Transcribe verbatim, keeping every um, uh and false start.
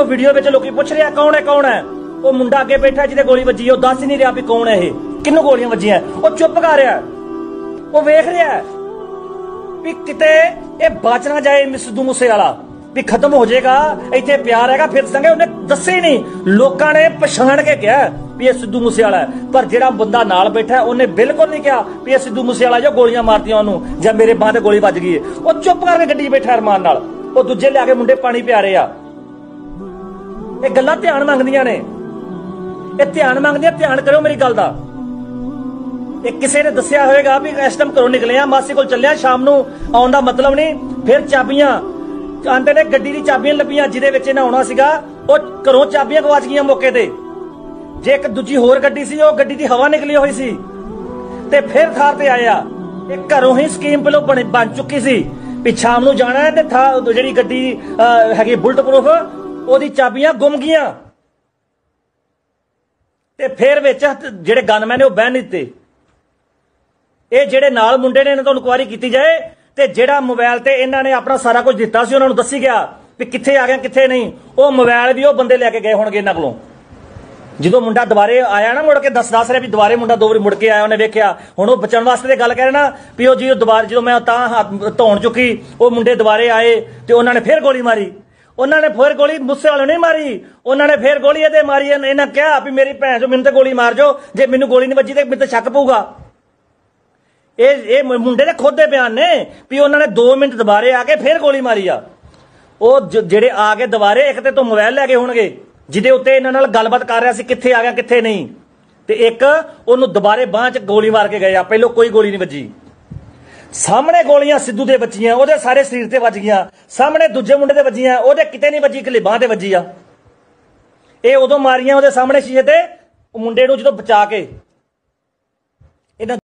देखो वीडियो में लोग पूछ रहे कौन है कौन है, वो मुंडा अगे बैठा जिसे गोली वजी है, दस ही नहीं रहा भी कौन है, किन्नू गोलियां वजियां, वो चुप कर रहा है, वो वेख रहा है भी किते ये बच ना जाए सिद्धू मूसेवाला भी खत्म हो जाएगा, इतने प्यार हैगा फिर दसांगे। उन्हें दसे ही नहीं, लोगों ने पछाण के कहा भी ये सिद्धू मूसेवाला है, पर जेड़ा बंदा नाल बैठा है उन्हें बिल्कुल नहीं कहा भी ये सिद्धू मूसेवाला जो गोलियां मारतियां उन्होंने ਜਾਂ मेरे बांह ते गोली वज गई है। वो चुप करके गड्डी बैठा अरमान नाल, वो दूजे लिया के मुंडे पानी पिया रहे आ। ये गल्लां ध्यान मंगदियां ने, ये ध्यान मंगदियां, ध्यान करो मेरी गल दा। एक किसी ने दसिया होएगा भी इस टाइम घरों निकले आ, मासी कोल चलिया, शाम नूं आउण दा मतलब नहीं, फिर चाबियां आंदे ने गड्डी दी चाबियां लभियां जिहदे विच इन्हां आउणा सीगा, वो घरों चाबियां गवाच गईयां मौके ते। जे एक दूजी होर गड्डी सी, वो गड्डी दी हवा निकली हुई सी ते फिर थार ते आया। एक घरों ही स्कीम पहलों बन बन चुकी सी भी शाम नूं जाना है ते था जिहड़ी गड्डी हैगी बुलेट प्रूफ, ओदी चाबियां गुम गईयां ते फिर विच जिहड़े गनमैन ने वो बहन दित्ते। ये जिहड़े नाल मुंडे ने इन्हां तों इंक्वायरी कीती जाए ते जिहड़ा मोबाइल ते इन्हां ने अपना सारा कुछ दिता सी, उन्हां नूं दसी गया भी कित्थे आ गया कित्थे नहीं, वो मोबाइल भी वो बंदे लैके गए होणगे इन्हां कोलों। जो मुंडा दोबारे आया ना मुड़ के दस दस रहा भी दोबारे मुंडा दो बार मुड़ के आया, उन्हें वेख्या हुण वो बचण वास्ते गल कह रहे ना भी वो जी दोबारा जो मैं तां हाथ धोण चुकी, वो मुंडे दोबारे आए तो उन्होंने फिर गोली मारी। उन्होंने फिर गोली मूसेवाले नहीं मारी, उन्होंने फिर गोली ये मारी। इन्हें कहा भी मेरी भैन जो मैनू तो गोली मार जो, जे मैनू गोली नहीं वजी तो मेरे शक पऊगा। ये मुंडे ने खुद दे बयान ने भी उन्होंने दो मिनट दोबारे आके फिर गोली मारी आ। वो जेडे आ गए दोबारे, एक तो मोबाइल लैके होणगे जिहदे उत्ते इन्हां नाल गलबात कर रहा सी कित्थे आ गया कित्थे नहीं, ते एक उन्होंने दोबारे बांह च गोली मार के गए आ। पहलों कोई गोली नहीं वजी, सामने गोलियां सिद्धू दे वजियां, ओहदे सारे शरीर ते वज गईयां, सामने दूजे मुंडे ते वजियां, ओहदे किते नहीं वजी, इकल्ली बांह ते वजी आ। ये उदों मारियां ओहदे सामने शीशे ते मुंडे नूं जदों बचा के।